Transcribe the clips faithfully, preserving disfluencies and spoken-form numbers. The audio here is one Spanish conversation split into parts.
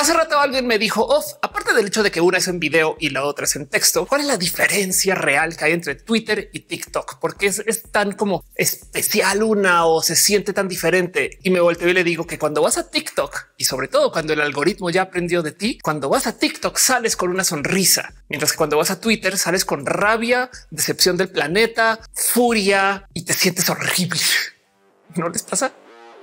Hace rato alguien me dijo, off, aparte del hecho de que una es en video y la otra es en texto, ¿cuál es la diferencia real que hay entre Twitter y TikTok? Porque es, es tan como especial una o se siente tan diferente. Y me volteo y le digo que cuando vas a TikTok y sobre todo cuando el algoritmo ya aprendió de ti, cuando vas a TikTok sales con una sonrisa, mientras que cuando vas a Twitter sales con rabia, decepción del planeta, furia y te sientes horrible. ¿No les pasa?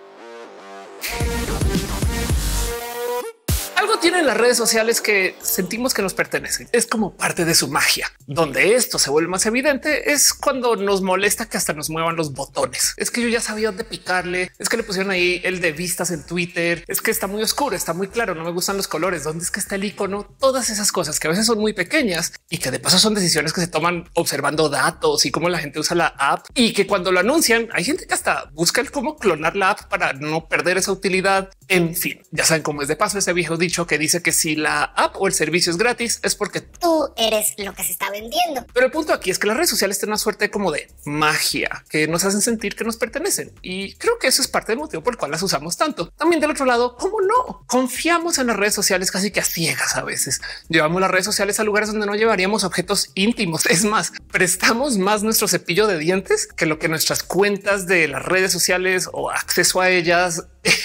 Algo tienen las redes sociales que sentimos que nos pertenecen. Es como parte de su magia. Donde esto se vuelve más evidente es cuando nos molesta que hasta nos muevan los botones. Es que yo ya sabía dónde picarle. Es que le pusieron ahí el de vistas en Twitter. Es que está muy oscuro, está muy claro. No me gustan los colores. ¿Dónde es que está el icono? Todas esas cosas que a veces son muy pequeñas y que de paso son decisiones que se toman observando datos y cómo la gente usa la app, y que cuando lo anuncian hay gente que hasta busca el cómo clonar la app para no perder esa utilidad. En fin, ya saben cómo es. De paso ese viejo dicho que dice que si la app o el servicio es gratis es porque tú eres lo que se está vendiendo. Pero el punto aquí es que las redes sociales tienen una suerte como de magia que nos hacen sentir que nos pertenecen. Y creo que eso es parte del motivo por el cual las usamos tanto. También del otro lado, ¿cómo no? Confiamos en las redes sociales casi que a ciegas. A veces llevamos las redes sociales a lugares donde no llevaríamos objetos íntimos. Es más, prestamos más nuestro cepillo de dientes que lo que nuestras cuentas de las redes sociales o acceso a ellas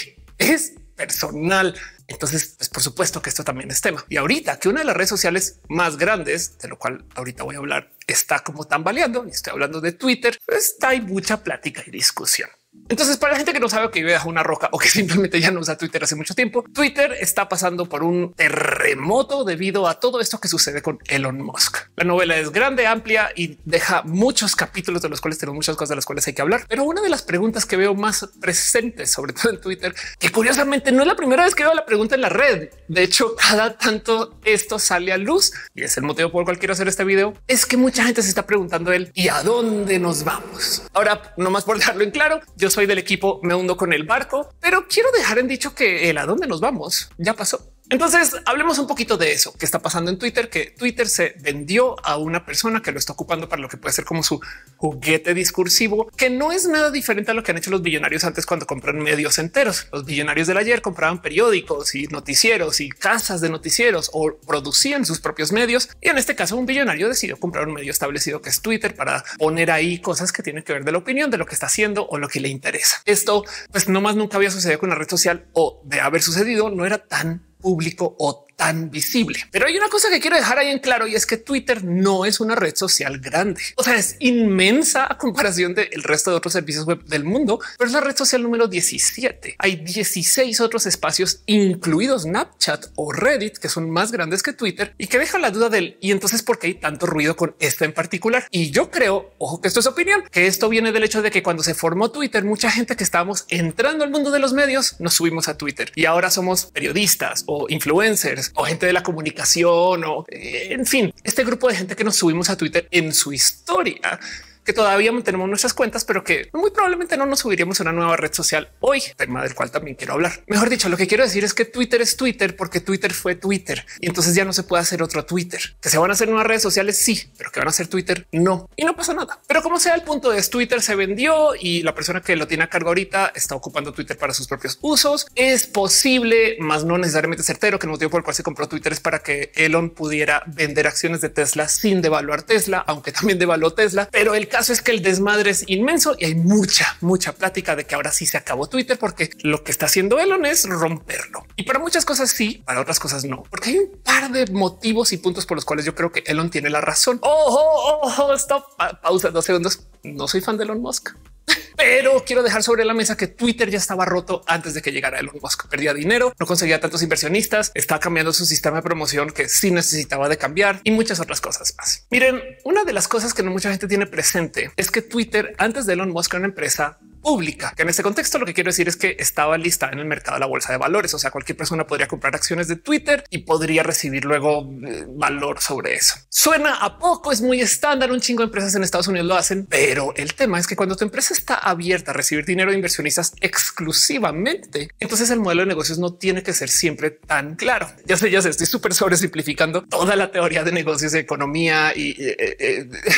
es personal. Entonces, pues por supuesto que esto también es tema. Y ahorita que una de las redes sociales más grandes, de lo cual ahorita voy a hablar, está como tambaleando, y estoy hablando de Twitter, pues está hay mucha plática y discusión. Entonces, para la gente que no sabe que vive bajo una roca o que simplemente ya no usa Twitter hace mucho tiempo, Twitter está pasando por un terremoto debido a todo esto que sucede con Elon Musk. La novela es grande, amplia y deja muchos capítulos de los cuales tenemos muchas cosas de las cuales hay que hablar. Pero una de las preguntas que veo más presentes, sobre todo en Twitter, que curiosamente no es la primera vez que veo la pregunta en la red. De hecho, cada tanto esto sale a luz y es el motivo por el cual quiero hacer este video. Es que mucha gente se está preguntando él y a dónde nos vamos. Ahora, nomás por dejarlo en claro, yo soy del equipo me hundo con el barco, pero quiero dejar en dicho que el a dónde nos vamos ya pasó. Entonces hablemos un poquito de eso que está pasando en Twitter, que Twitter se vendió a una persona que lo está ocupando para lo que puede ser como su juguete discursivo, que no es nada diferente a lo que han hecho los billonarios antes cuando compran medios enteros. Los billonarios del ayer compraban periódicos y noticieros y casas de noticieros o producían sus propios medios. Y en este caso un billonario decidió comprar un medio establecido que es Twitter para poner ahí cosas que tienen que ver de la opinión, de lo que está haciendo o lo que le interesa. Esto pues no más nunca había sucedido con una red social, o de haber sucedido no era tan público o tan visible. Pero hay una cosa que quiero dejar ahí en claro, y es que Twitter no es una red social grande. O sea, es inmensa a comparación del resto de otros servicios web del mundo, pero es la red social número diecisiete. Hay dieciséis otros espacios, incluidos Snapchat o Reddit, que son más grandes que Twitter y que dejan la duda del y entonces por qué hay tanto ruido con esta en particular. Y yo creo, ojo, que esto es opinión, que esto viene del hecho de que cuando se formó Twitter, mucha gente que estábamos entrando al mundo de los medios nos subimos a Twitter y ahora somos periodistas o influencers o gente de la comunicación o eh, en fin, este grupo de gente que nos subimos a Twitter en su historia, que todavía mantenemos nuestras cuentas, pero que muy probablemente no nos subiríamos a una nueva red social hoy, tema del cual también quiero hablar. Mejor dicho, lo que quiero decir es que Twitter es Twitter porque Twitter fue Twitter y entonces ya no se puede hacer otro Twitter. Que se van a hacer nuevas redes sociales, sí, pero que van a hacer Twitter, no. Y no pasa nada. Pero como sea, el punto es Twitter se vendió y la persona que lo tiene a cargo ahorita está ocupando Twitter para sus propios usos. Es posible, más no necesariamente certero, que el motivo por el cual se compró Twitter es para que Elon pudiera vender acciones de Tesla sin devaluar Tesla, aunque también devaluó Tesla. Pero el caso es que el desmadre es inmenso y hay mucha, mucha plática de que ahora sí se acabó Twitter porque lo que está haciendo Elon es romperlo. Y para muchas cosas sí, para otras cosas no, porque hay un par de motivos y puntos por los cuales yo creo que Elon tiene la razón. Ojo, ojo, stop, pa pausa dos segundos. No soy fan de Elon Musk, pero quiero dejar sobre la mesa que Twitter ya estaba roto antes de que llegara Elon Musk. Perdía dinero, no conseguía tantos inversionistas, está cambiando su sistema de promoción que sí necesitaba de cambiar y muchas otras cosas más. Miren, una de las cosas que no mucha gente tiene presente es que Twitter antes de Elon Musk era una empresa pública, que en este contexto lo que quiero decir es que estaba listada en el mercado de la bolsa de valores. O sea, cualquier persona podría comprar acciones de Twitter y podría recibir luego eh, valor sobre eso. Suena a poco, es muy estándar. Un chingo de empresas en Estados Unidos lo hacen, pero el tema es que cuando tu empresa está abierta a recibir dinero de inversionistas exclusivamente, entonces el modelo de negocios no tiene que ser siempre tan claro. Ya sé, ya sé, estoy súper sobresimplificando toda la teoría de negocios, de economía y eh, eh,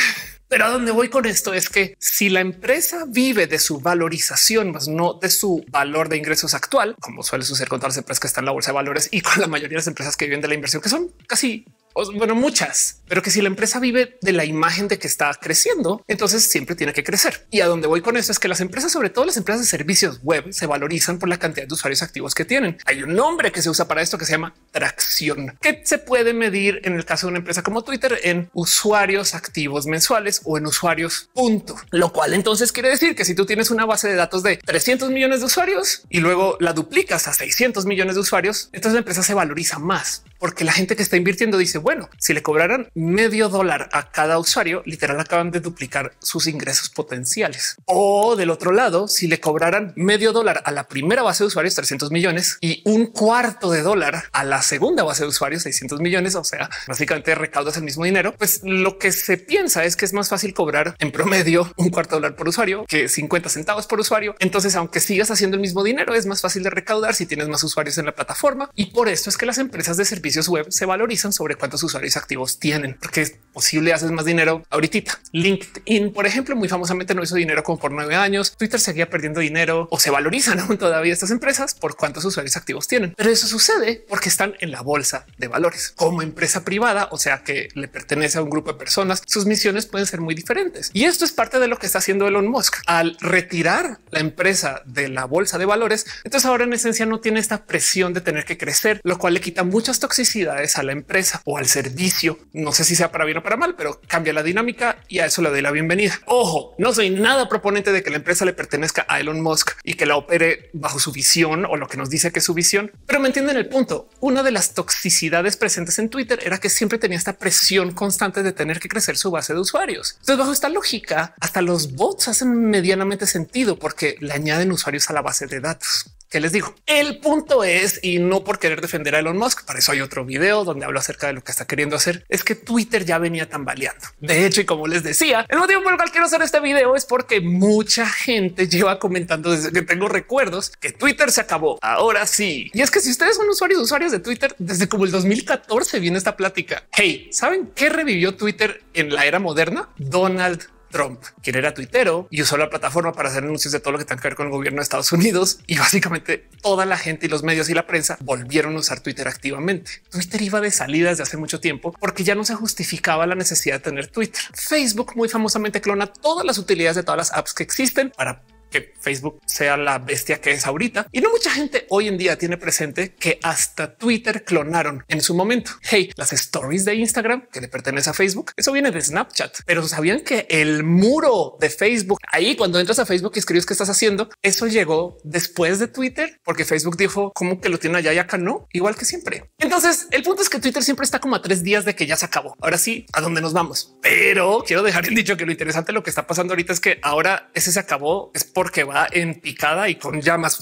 Pero a dónde voy con esto es que si la empresa vive de su valorización, más no de su valor de ingresos actual, como suele suceder con todas las empresas que están en la bolsa de valores y con la mayoría de las empresas que viven de la inversión, que son casi, bueno, muchas, pero que si la empresa vive de la imagen de que está creciendo, entonces siempre tiene que crecer. Y a dónde voy con esto es que las empresas, sobre todo las empresas de servicios web, se valorizan por la cantidad de usuarios activos que tienen. Hay un nombre que se usa para esto que se llama tracción, que se puede medir en el caso de una empresa como Twitter en usuarios activos mensuales o en usuarios punto, lo cual entonces quiere decir que si tú tienes una base de datos de trescientos millones de usuarios y luego la duplicas a seiscientos millones de usuarios, entonces la empresa se valoriza más porque la gente que está invirtiendo dice, bueno, si le cobraran medio dólar a cada usuario, literal acaban de duplicar sus ingresos potenciales. O del otro lado, si le cobraran medio dólar a la primera base de usuarios, trescientos millones, y un cuarto de dólar a la segunda base de usuarios, seiscientos millones, o sea, básicamente recaudas el mismo dinero, pues lo que se piensa es que es más fácil cobrar en promedio un cuarto de dólar por usuario que cincuenta centavos por usuario. Entonces, aunque sigas haciendo el mismo dinero, es más fácil de recaudar si tienes más usuarios en la plataforma. Y por esto es que las empresas de servicios web se valorizan sobre cuántos usuarios activos tienen, porque es posible hacer más dinero ahorita. LinkedIn, por ejemplo, muy famosamente no hizo dinero como por nueve años. Twitter seguía perdiendo dinero o se valorizan aún todavía estas empresas por cuántos usuarios activos tienen. Pero eso sucede porque están en la bolsa de valores como empresa privada, o sea que le pertenece a un grupo de personas. Sus misiones pueden ser muy diferentes y esto es parte de lo que está haciendo Elon Musk al retirar la empresa de la bolsa de valores. Entonces ahora en esencia no tiene esta presión de tener que crecer, lo cual le quita muchas toxicidades a la empresa o al servicio. No sé si sea para bien o para mal, pero cambia la dinámica y a eso le doy la bienvenida. Ojo, no soy nada proponente de que la empresa le pertenezca a Elon Musk y que la opere bajo su visión o lo que nos dice que es su visión, pero me entienden el punto. Una de las toxicidades presentes en Twitter era que siempre tenía esta presión constante de tener que crecer su base de usuarios. Entonces, bajo esta lógica, hasta los bots hacen medianamente sentido porque le añaden usuarios a la base de datos. ¿Qué les digo? El punto es, y no por querer defender a Elon Musk, para eso hay otro video donde hablo acerca de lo que está queriendo hacer, es que Twitter ya venía tambaleando. De hecho, y como les decía, el motivo por el cual quiero hacer este video es porque mucha gente lleva comentando desde que tengo recuerdos que Twitter se acabó. Ahora sí. Y es que si ustedes son usuarios, usuarios de Twitter, desde como el dos mil catorce viene esta plática. Hey, ¿saben qué revivió Twitter en la era moderna? Donald Trump, quien era tuitero y usó la plataforma para hacer anuncios de todo lo que tenga que ver con el gobierno de Estados Unidos, y básicamente toda la gente y los medios y la prensa volvieron a usar Twitter activamente. Twitter iba de salida desde hace mucho tiempo porque ya no se justificaba la necesidad de tener Twitter. Facebook muy famosamente clona todas las utilidades de todas las apps que existen para que Facebook sea la bestia que es ahorita. Y no mucha gente hoy en día tiene presente que hasta Twitter clonaron en su momento. Hey, las stories de Instagram que le pertenece a Facebook, eso viene de Snapchat, pero sabían que el muro de Facebook ahí cuando entras a Facebook y escribes qué estás haciendo, eso llegó después de Twitter, porque Facebook dijo como que lo tiene allá y acá no, igual que siempre. Entonces el punto es que Twitter siempre está como a tres días de que ya se acabó. Ahora sí, ¿a dónde nos vamos? Pero quiero dejar el dicho que lo interesante, lo que está pasando ahorita es que ahora ese se acabó es porque va en picada y con llamas.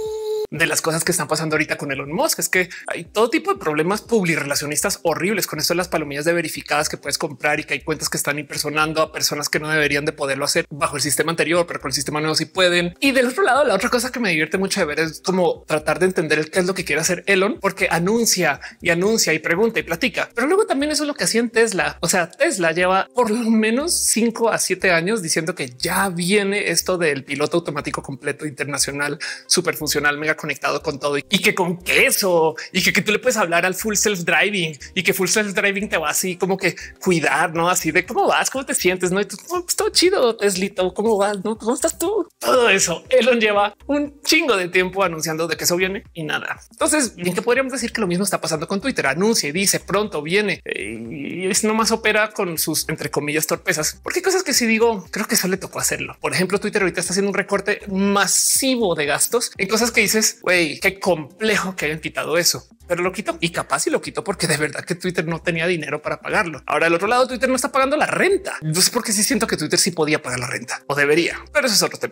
De las cosas que están pasando ahorita con Elon Musk es que hay todo tipo de problemas publirelacionistas horribles con esto de las palomillas de verificadas que puedes comprar y que hay cuentas que están impersonando a personas que no deberían de poderlo hacer bajo el sistema anterior, pero con el sistema nuevo sí pueden. Y del otro lado, la otra cosa que me divierte mucho de ver es como tratar de entender el qué es lo que quiere hacer Elon, porque anuncia y anuncia y pregunta y platica. Pero luego también eso es lo que hacía en Tesla. O sea, Tesla lleva por lo menos cinco a siete años diciendo que ya viene esto del piloto automático completo internacional, súper funcional, mega conectado con todo y que con queso y que, que tú le puedes hablar al full self driving y que full self driving te va así como que cuidar, no así de cómo vas, cómo te sientes, no? Y tú, oh, pues todo chido, Teslito, cómo vas, no? ¿Cómo estás tú? Todo eso Elon lleva un chingo de tiempo anunciando de que eso viene y nada. Entonces, bien que podríamos decir que lo mismo está pasando con Twitter. Anuncia y dice pronto viene y es nomás opera con sus entre comillas torpezas, porque hay cosas que si digo, creo que eso le tocó hacerlo. Por ejemplo, Twitter ahorita está haciendo un recorte masivo de gastos en cosas que dices, güey, qué complejo que hayan quitado eso, pero lo quitó y capaz y lo quitó porque de verdad que Twitter no tenía dinero para pagarlo. Ahora, del otro lado, Twitter no está pagando la renta. No sé por qué sí siento que Twitter sí podía pagar la renta o debería, pero eso es otro tema.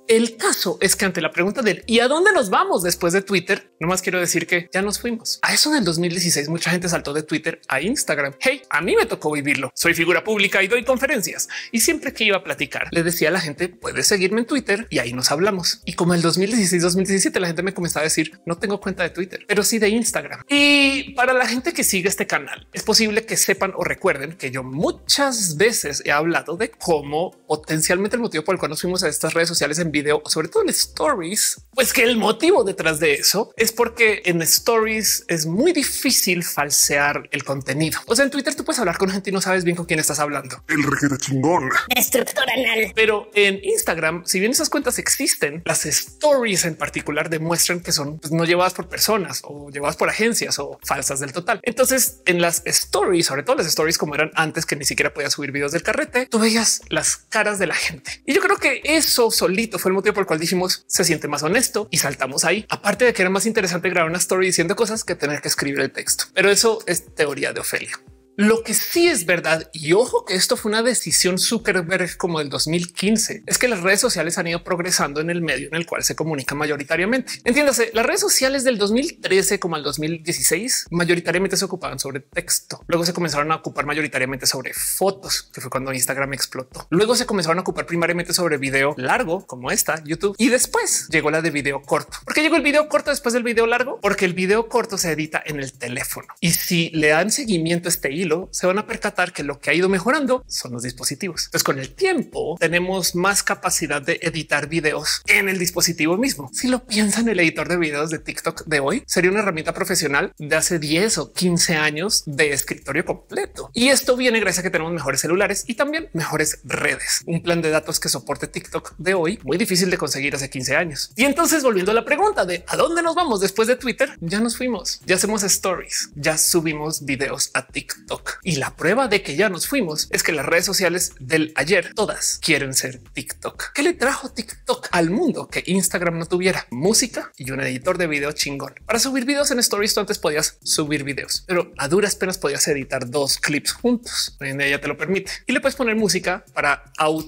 El caso es que ante la pregunta del ¿y a dónde nos vamos después de Twitter? Nomás quiero decir que ya nos fuimos. A eso del dos mil dieciséis mucha gente saltó de Twitter a Instagram. Hey, a mí me tocó vivirlo. Soy figura pública y doy conferencias. Y siempre que iba a platicar, le decía a la gente, puedes seguirme en Twitter y ahí nos hablamos. Y como el dos mil dieciséis, dos mil diecisiete, la gente me comenzaba a decir, no tengo cuenta de Twitter, pero sí de Instagram. Y para la gente que sigue este canal, es posible que sepan o recuerden que yo muchas veces he hablado de cómo potencialmente el motivo por el cual nos fuimos a estas redes sociales en video, o sobre todo en stories, pues que el motivo detrás de eso es porque en stories es muy difícil falsear el contenido. O sea, en Twitter tú puedes hablar con gente y no sabes bien con quién estás hablando. El requete chingón. Destructor anal. Pero en Instagram, si bien esas cuentas existen, las stories en particular demuestran que son pues, no llevadas por personas o llevadas por agencias o falsas del total. Entonces, en las stories, sobre todo las stories como eran antes, que ni siquiera podías subir videos del carrete, tú veías las caras de la gente. Y yo creo que eso solito fue el motivo por el cual dijimos se siente más honesto y saltamos ahí. Aparte de que era más interesante grabar una story diciendo cosas que tener que escribir el texto. Pero eso es teoría de Ofelia. Lo que sí es verdad, y ojo que esto fue una decisión Zuckerberg como del dos mil quince, es que las redes sociales han ido progresando en el medio en el cual se comunica mayoritariamente. Entiéndase, las redes sociales del dos mil trece como al dos mil dieciséis mayoritariamente se ocupaban sobre texto. Luego se comenzaron a ocupar mayoritariamente sobre fotos, que fue cuando Instagram explotó. Luego se comenzaron a ocupar primariamente sobre video largo como esta, YouTube. Y después llegó la de video corto. ¿Por qué llegó el video corto después del video largo? Porque el video corto se edita en el teléfono. Y si le dan seguimiento a este hilo, se van a percatar que lo que ha ido mejorando son los dispositivos. Entonces, con el tiempo tenemos más capacidad de editar videos en el dispositivo mismo. Si lo piensan, el editor de videos de TikTok de hoy sería una herramienta profesional de hace diez o quince años de escritorio completo. Y esto viene gracias a que tenemos mejores celulares y también mejores redes. Un plan de datos que soporte TikTok de hoy, muy difícil de conseguir hace quince años. Y entonces, volviendo a la pregunta de a dónde nos vamos después de Twitter, ya nos fuimos, ya hacemos stories, ya subimos videos a TikTok. Y la prueba de que ya nos fuimos es que las redes sociales del ayer todas quieren ser TikTok. ¿Qué le trajo TikTok al mundo que Instagram no tuviera? Música y un editor de video chingón. Para subir videos en stories tú antes podías subir videos, pero a duras penas podías editar dos clips juntos. Hoy en día ya te lo permite y le puedes poner música para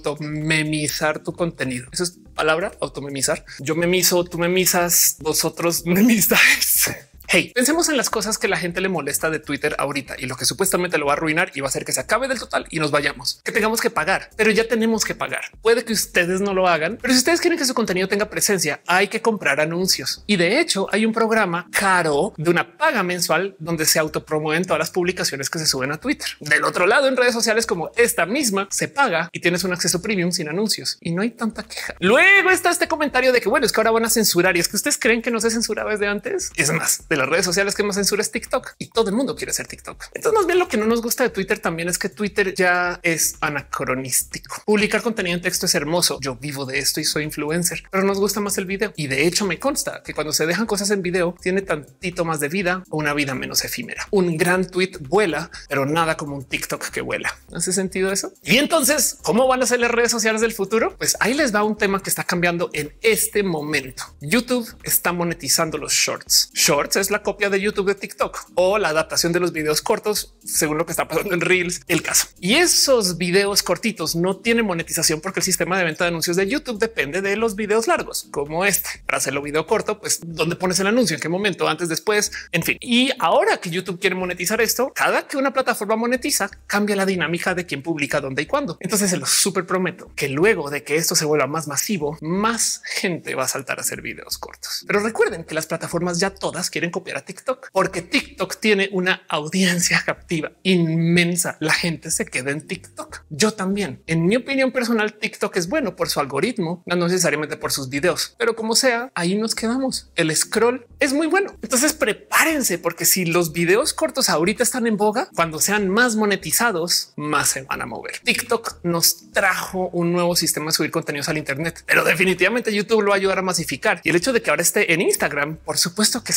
automemizar tu contenido. Eso es palabra, automemizar. Yo memizo, tú memizas, vosotros memizáis. Hey, pensemos en las cosas que la gente le molesta de Twitter ahorita y lo que supuestamente lo va a arruinar y va a hacer que se acabe del total y nos vayamos, que tengamos que pagar, pero ya tenemos que pagar. Puede que ustedes no lo hagan, pero si ustedes quieren que su contenido tenga presencia, hay que comprar anuncios. Y de hecho hay un programa caro de una paga mensual donde se autopromueven todas las publicaciones que se suben a Twitter. Del otro lado, en redes sociales como esta misma, se paga y tienes un acceso premium sin anuncios y no hay tanta queja. Luego está este comentario de que bueno, es que ahora van a censurar y es que ustedes creen que no se censuraba desde antes. Es más, de las redes sociales que más censura es TikTok y todo el mundo quiere ser TikTok. Entonces, más bien lo que no nos gusta de Twitter también es que Twitter ya es anacronístico. Publicar contenido en texto es hermoso. Yo vivo de esto y soy influencer, pero nos gusta más el video. Y de hecho me consta que cuando se dejan cosas en video tiene tantito más de vida o una vida menos efímera. Un gran tweet vuela, pero nada como un TikTok que vuela. ¿Hace sentido eso? Y entonces, ¿cómo van a ser las redes sociales del futuro? Pues ahí les va un tema que está cambiando en este momento. YouTube está monetizando los shorts. Shorts es la copia de YouTube de TikTok o la adaptación de los videos cortos, según lo que está pasando en Reels, el caso. Y esos videos cortitos no tienen monetización porque el sistema de venta de anuncios de YouTube depende de los videos largos, como este. Para hacerlo video corto, pues dónde pones el anuncio, en qué momento, antes, después, en fin. Y ahora que YouTube quiere monetizar esto, cada que una plataforma monetiza, cambia la dinámica de quién publica, dónde y cuándo. Entonces se los súper prometo que luego de que esto se vuelva más masivo, más gente va a saltar a hacer videos cortos. Pero recuerden que las plataformas ya todas quieren copiar a TikTok porque TikTok tiene una audiencia captiva inmensa. La gente se queda en TikTok. Yo también. En mi opinión personal, TikTok es bueno por su algoritmo, no necesariamente por sus videos, pero como sea, ahí nos quedamos. El scroll es muy bueno. Entonces prepárense porque si los videos cortos ahorita están en boga, cuando sean más monetizados, más se van a mover. TikTok nos trajo un nuevo sistema de subir contenidos al Internet, pero definitivamente YouTube lo va a ayudar a masificar. Y el hecho de que ahora esté en Instagram, por supuesto que es parte de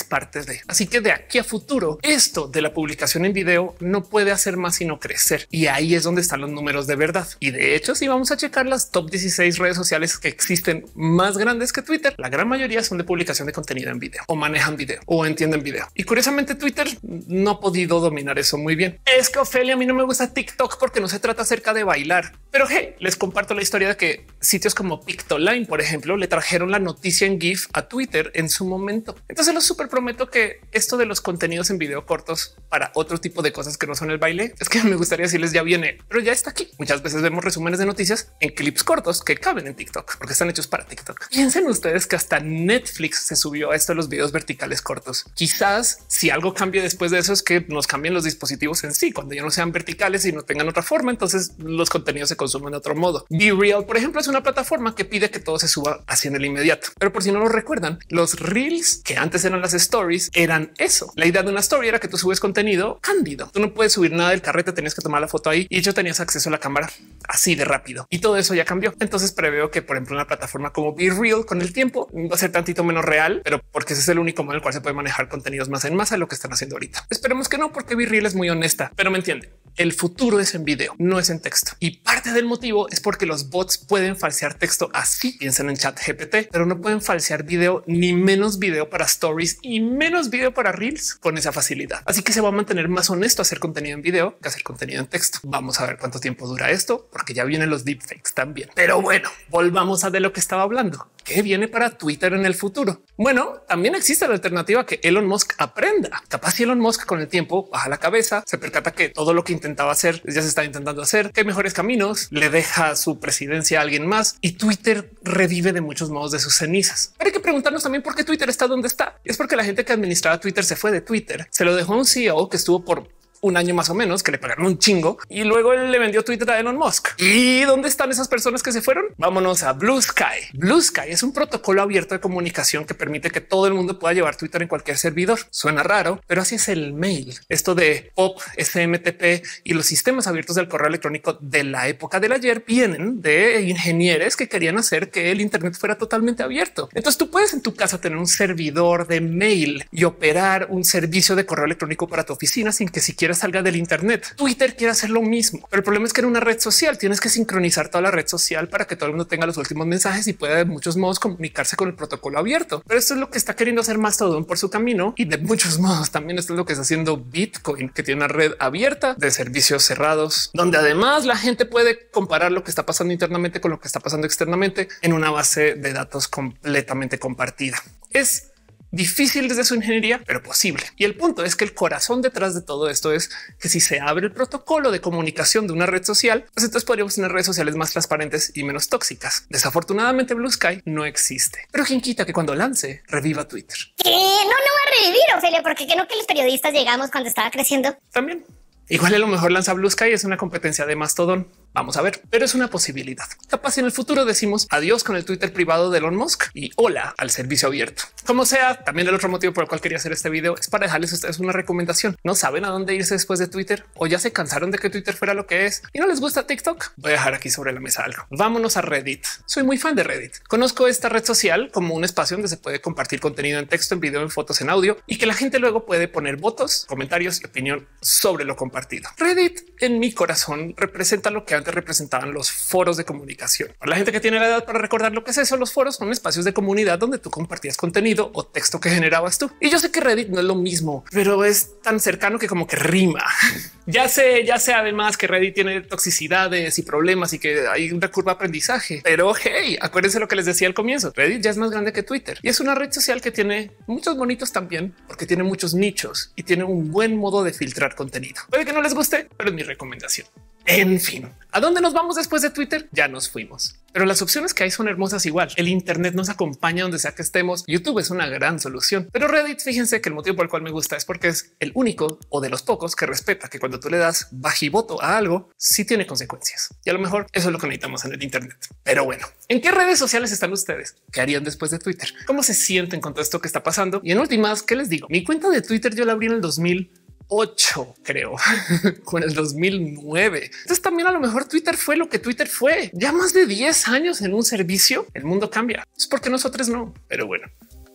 verde. Así que de aquí a futuro, esto de la publicación en video no puede hacer más sino crecer. Y ahí es donde están los números de verdad. Y de hecho, si vamos a checar las top dieciséis redes sociales que existen más grandes que Twitter, la gran mayoría son de publicación de contenido en video o manejan video o entienden video. Y curiosamente Twitter no ha podido dominar eso muy bien. Es que Ofelia, a mí no me gusta TikTok porque no se trata acerca de bailar. Pero hey, les comparto la historia de que sitios como Pictoline, por ejemplo, le trajeron la noticia en GIF a Twitter en su momento. Entonces lo súper prometo que esto de los contenidos en video cortos para otro tipo de cosas que no son el baile, es que me gustaría decirles ya viene, pero ya está aquí. Muchas veces vemos resúmenes de noticias en clips cortos que caben en TikTok porque están hechos para TikTok. Piensen ustedes que hasta Netflix se subió a esto de los videos verticales cortos. Quizás si algo cambie después de eso es que nos cambien los dispositivos en sí, cuando ya no sean verticales y no tengan otra forma, entonces los contenidos se consumen de otro modo. Be Real, por ejemplo, es una plataforma que pide que todo se suba así en el inmediato. Pero por si no lo recuerdan, los reels que antes eran las stories eran eso. La idea de una story era que tú subes contenido cándido. Tú no puedes subir nada del carrete, tenías que tomar la foto ahí y yo tenías acceso a la cámara así de rápido y todo eso ya cambió. Entonces preveo que, por ejemplo, una plataforma como Be Real con el tiempo va a ser tantito menos real, pero porque ese es el único modo en el cual se puede manejar contenidos más en masa de lo que están haciendo ahorita. Esperemos que no, porque Be Real es muy honesta, pero me entiende. El futuro es en video, no es en texto. Y parte del motivo es porque los bots pueden falsear texto así. Piensen en Chat G P T, pero no pueden falsear video, ni menos video para stories y menos video para reels con esa facilidad. Así que se va a mantener más honesto hacer contenido en video que hacer contenido en texto. Vamos a ver cuánto tiempo dura esto, porque ya vienen los deepfakes también. Pero bueno, volvamos a de lo que estaba hablando. ¿Qué viene para Twitter en el futuro? Bueno, también existe la alternativa que Elon Musk aprenda. Capaz si Elon Musk con el tiempo baja la cabeza, se percata que todo lo que intentaba hacer ya se está intentando hacer, que hay mejores caminos, le deja su presidencia a alguien más y Twitter revive de muchos modos de sus cenizas. Pero hay que preguntarnos también por qué Twitter está donde está. Y es porque la gente que administraba Twitter se fue de Twitter, se lo dejó a un C E O que estuvo por un año más o menos, que le pagaron un chingo y luego él le vendió Twitter a Elon Musk. ¿Y dónde están esas personas que se fueron? Vámonos a Blue Sky. Blue Sky es un protocolo abierto de comunicación que permite que todo el mundo pueda llevar Twitter en cualquier servidor. Suena raro, pero así es el mail. Esto de P O P, S M T P y los sistemas abiertos del correo electrónico de la época del ayer vienen de ingenieros que querían hacer que el Internet fuera totalmente abierto. Entonces tú puedes en tu casa tener un servidor de mail y operar un servicio de correo electrónico para tu oficina sin que siquiera salga del Internet. Twitter quiere hacer lo mismo, pero el problema es que en una red social tienes que sincronizar toda la red social para que todo el mundo tenga los últimos mensajes y pueda de muchos modos comunicarse con el protocolo abierto. Pero esto es lo que está queriendo hacer Mastodon por su camino y de muchos modos también esto es lo que está haciendo Bitcoin, que tiene una red abierta de servicios cerrados, donde además la gente puede comparar lo que está pasando internamente con lo que está pasando externamente en una base de datos completamente compartida. Es difícil desde su ingeniería, pero posible. Y el punto es que el corazón detrás de todo esto es que si se abre el protocolo de comunicación de una red social, pues entonces podríamos tener redes sociales más transparentes y menos tóxicas. Desafortunadamente Blue Sky no existe, pero quien quita que cuando lance reviva Twitter. ¿Qué? No, no va a revivir, Ofelia, porque que no que los periodistas llegamos cuando estaba creciendo. También. Igual a lo mejor lanza Blue Sky, es una competencia de Mastodon. Vamos a ver, pero es una posibilidad. Capaz en el futuro decimos adiós con el Twitter privado de Elon Musk y hola al servicio abierto. Como sea, también el otro motivo por el cual quería hacer este video es para dejarles a ustedes una recomendación. ¿No saben a dónde irse después de Twitter o ya se cansaron de que Twitter fuera lo que es y no les gusta TikTok? Voy a dejar aquí sobre la mesa algo. Vámonos a Reddit. Soy muy fan de Reddit. Conozco esta red social como un espacio donde se puede compartir contenido en texto, en video, en fotos, en audio y que la gente luego puede poner votos, comentarios y opinión sobre lo compartido. Reddit en mi corazón representa lo que antes representaban los foros de comunicación. Para la gente que tiene la edad para recordar lo que es eso, los foros son espacios de comunidad donde tú compartías contenido o texto que generabas tú. Y yo sé que Reddit no es lo mismo, pero es tan cercano que como que rima. Ya sé, ya sé además que Reddit tiene toxicidades y problemas y que hay una curva de aprendizaje, pero hey, acuérdense lo que les decía al comienzo. Reddit ya es más grande que Twitter y es una red social que tiene muchos bonitos también porque tiene muchos nichos y tiene un buen modo de filtrar contenido. Puede que no les guste, pero es mi recomendación. En fin, ¿a dónde nos vamos después de Twitter? Ya nos fuimos. Pero las opciones que hay son hermosas igual. El Internet nos acompaña donde sea que estemos. YouTube es una gran solución, pero Reddit, fíjense que el motivo por el cual me gusta es porque es el único o de los pocos que respeta que cuando tú le das bajivoto a algo, sí tiene consecuencias. Y a lo mejor eso es lo que necesitamos en el Internet. Pero bueno, ¿en qué redes sociales están ustedes? ¿Qué harían después de Twitter? ¿Cómo se sienten con todo esto que está pasando? Y en últimas, ¿qué les digo? Mi cuenta de Twitter yo la abrí en el dos mil ocho, creo, con el dos mil nueve. Entonces también a lo mejor Twitter fue lo que Twitter fue. Ya más de diez años en un servicio, el mundo cambia. Es porque nosotros no, pero bueno.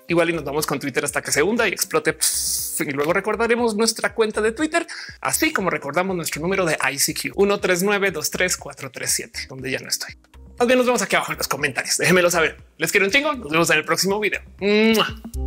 Igual y nos vamos con Twitter hasta que se hunda y explote. Y luego recordaremos nuestra cuenta de Twitter, así como recordamos nuestro número de I C Q uno tres nueve dos tres cuatro tres siete, donde ya no estoy. Más bien nos vemos aquí abajo en los comentarios. Déjenmelo saber. Les quiero un chingo. Nos vemos en el próximo video. ¡Mua!